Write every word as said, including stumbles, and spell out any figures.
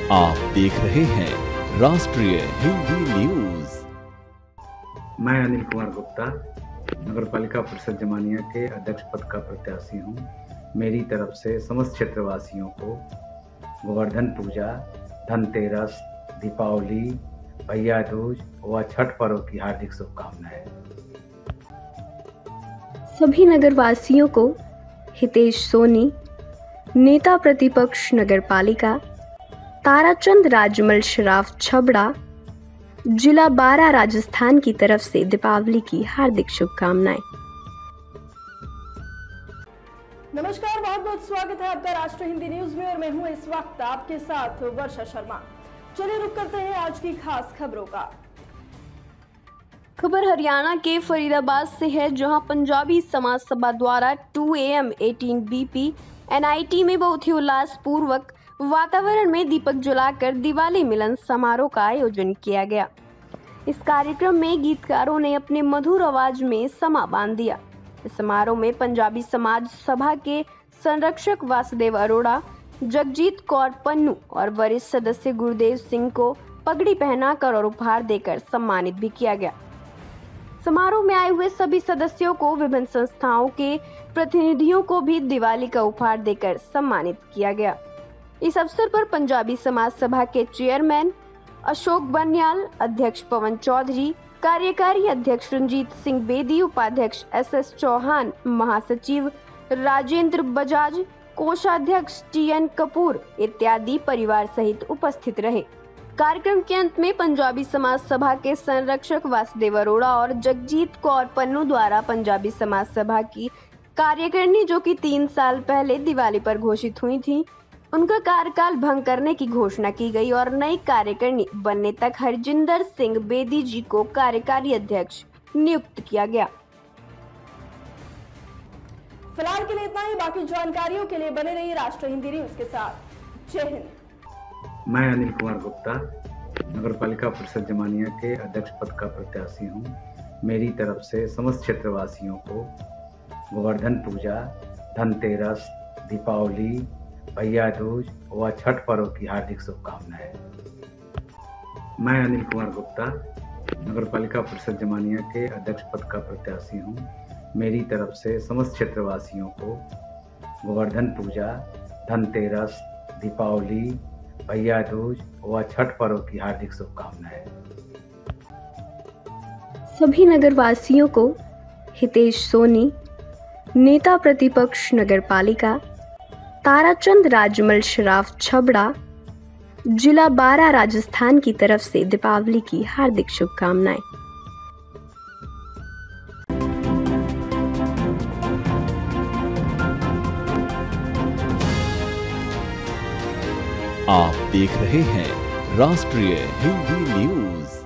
आप देख रहे हैं राष्ट्रीय हिंदी न्यूज। मैं अनिल कुमार गुप्ता नगर पालिका परिषद जमानिया के अध्यक्ष पद का प्रत्याशी हूँ। मेरी तरफ से समस्त क्षेत्रवासियों को गोवर्धन पूजा, धनतेरस, दीपावली, भैया दूज व छठ पर्व की हार्दिक शुभकामनाएं। सभी नगरवासियों को हितेश सोनी, नेता प्रतिपक्ष नगर पालिका, ताराचंद राजमल शराफ छबड़ा, जिला बारा राजस्थान की तरफ से दीपावली की हार्दिक शुभकामनाएं। नमस्कार, बहुत बहुत स्वागत है आपका राष्ट्रीय हिंदी न्यूज में और मैं हूं इस वक्त आपके साथ वर्षा शर्मा। चलिए रुक करते हैं आज की खास खबरों का। खबर हरियाणा के फरीदाबाद से है, जहां पंजाबी समाज सभा द्वारा two A M eighteen B P N I T में बहुत ही उल्लास पूर्वक वातावरण में दीपक जलाकर दिवाली मिलन समारोह का आयोजन किया गया। इस कार्यक्रम में गीतकारों ने अपने मधुर आवाज में समा बांध दिया। इस समारोह में पंजाबी समाज सभा के संरक्षक वासुदेव अरोड़ा, जगजीत कौर पन्नू और वरिष्ठ सदस्य गुरुदेव सिंह को पगड़ी पहनाकर और उपहार देकर सम्मानित भी किया गया। समारोह में आए हुए सभी सदस्यों को विभिन्न संस्थाओं के प्रतिनिधियों को भी दिवाली का उपहार देकर सम्मानित किया गया। इस अवसर पर पंजाबी समाज सभा के चेयरमैन अशोक बनियाल, अध्यक्ष पवन चौधरी, कार्यकारी अध्यक्ष रंजीत सिंह बेदी, उपाध्यक्ष एस एस चौहान, महासचिव राजेंद्र बजाज, कोषाध्यक्ष टी एन कपूर इत्यादि परिवार सहित उपस्थित रहे। कार्यक्रम के अंत में पंजाबी समाज सभा के संरक्षक वासुदेव अरोड़ा और जगजीत कौर पन्नू द्वारा पंजाबी समाज सभा की कार्यकारिणी, जो कि तीन साल पहले दिवाली पर घोषित हुई थी, उनका कार्यकाल भंग करने की घोषणा की गई और नई कार्यकारिणी बनने तक हरजिंदर सिंह बेदी जी को कार्यकारी अध्यक्ष नियुक्त किया गया। फिलहाल के लिए इतना ही। बाकी जानकारियों के लिए बने रहिए राष्ट्रीय हिंदी न्यूज के साथ। जय हिंद। मैं अनिल कुमार गुप्ता नगर पालिका परिषद जमानिया के अध्यक्ष पद का प्रत्याशी हूँ। मेरी तरफ से समस्त क्षेत्रवासियों को गोवर्धन पूजा, धनतेरस, दीपावली, भैया दूज व छठ पर्व की हार्दिक शुभकामनाएं। मैं अनिल कुमार गुप्ता नगर पालिका परिषद जमानिया के अध्यक्ष पद का प्रत्याशी हूँ। मेरी तरफ से समस्त क्षेत्रवासियों को गोवर्धन पूजा, धनतेरस, दीपावली, भैया दूज व छठ पर्व की हार्दिक शुभकामनाएं। सभी नगरवासियों को हितेश सोनी, नेता प्रतिपक्ष नगर पालिका, ताराचंद राजमल शराफ छबड़ा, जिला बारा राजस्थान की तरफ से दीपावली की हार्दिक शुभकामनाएं। आप देख रहे हैं राष्ट्रीय हिंदी न्यूज।